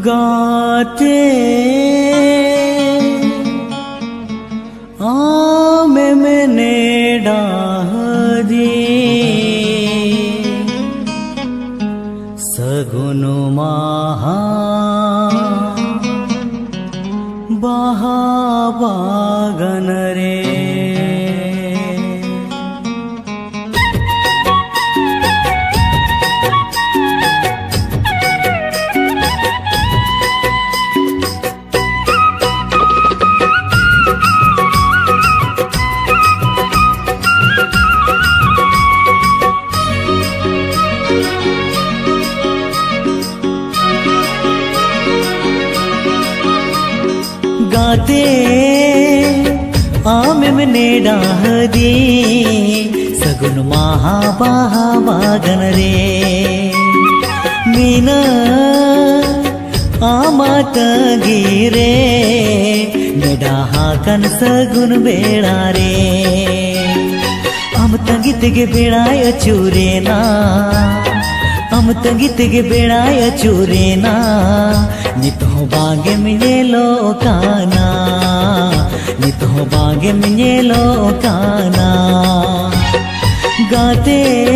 गाते आमे मैंने डाह दी सगुन महा बहाबागन रे गाते आमे मैंने डाह दी सगुन महा बहाबागन रे मीना आमात गिरे नेडाहा कन सगुन बेड़ा रे हम तंगी तेगे बेड़ाय चूरे ना हम तंगी तेगे बेड़ाय चूरे ना नित हो बागे मिले लोकाना नित हो बागे मिले लोकाना गाते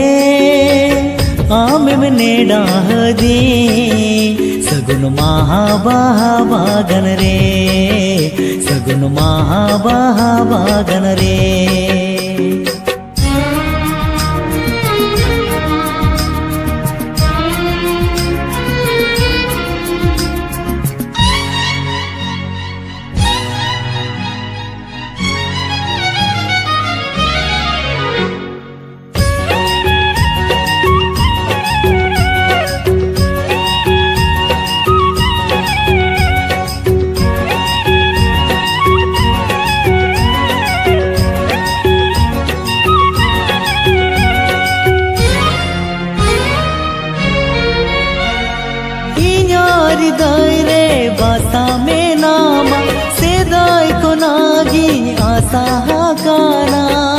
आमे मैंने डाह दी सगुन महा बहाबागन रे सगुन महा बहाबागन रे दायरे बासा में नामा से दाय को नागी आसा गाना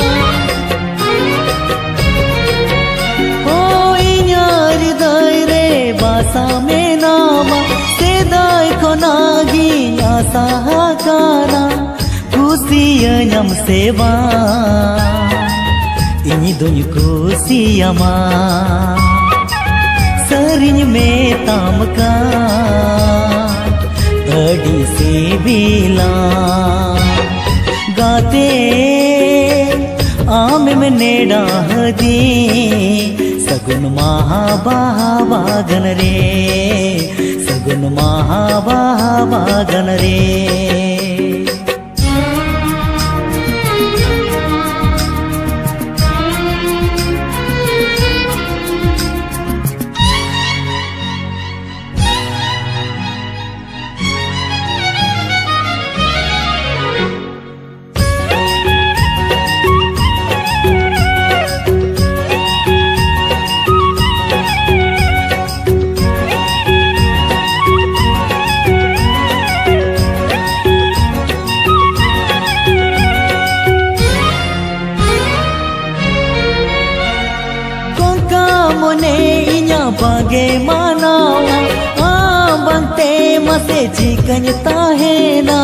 ओ यारी दायरे बासा में नामा से दाय को नागी आसा गाना कुसिया नम सेवा इनी दुन कुसिया मा सरिन में ताम का अड़ी से बिला गाते आमे मैंने डाह दी सगुन महा बहाबागन रे सगुन महा बहाबागन रे मोने इnya बागे मानावा बंते मसे चिकन ताहेना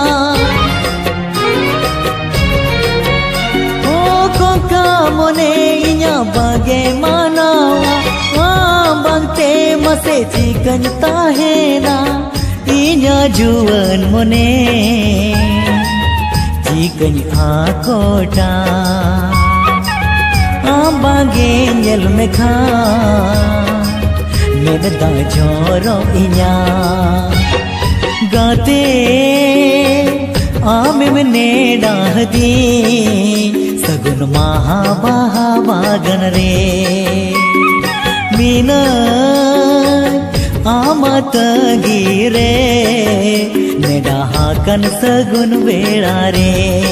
ओ कोका मोने इnya बागे मानावा बंते मसे चिकन ताहेना इnya जुवन मोने चिकन आकोटा बागे nyel में खा मेदा जोरो इnya गाते आमे मैंने डाह दी सगुन महा बहाबागन रे मीना आमत गिरे नेडाहा कन सगुन बेड़ा रे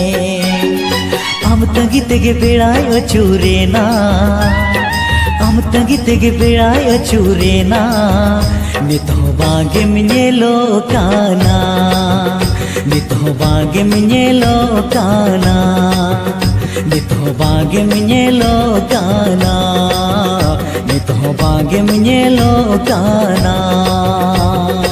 हम तंगी तेगे बेड़ाय चूरे ना हम तंगी तेगे बेड़ाय चूरे ना नित हो बागे मिले लोकाना नित हो बागे मिले लोकाना नित हो बागे मिले लोकाना नित हो बागे मिले लोकाना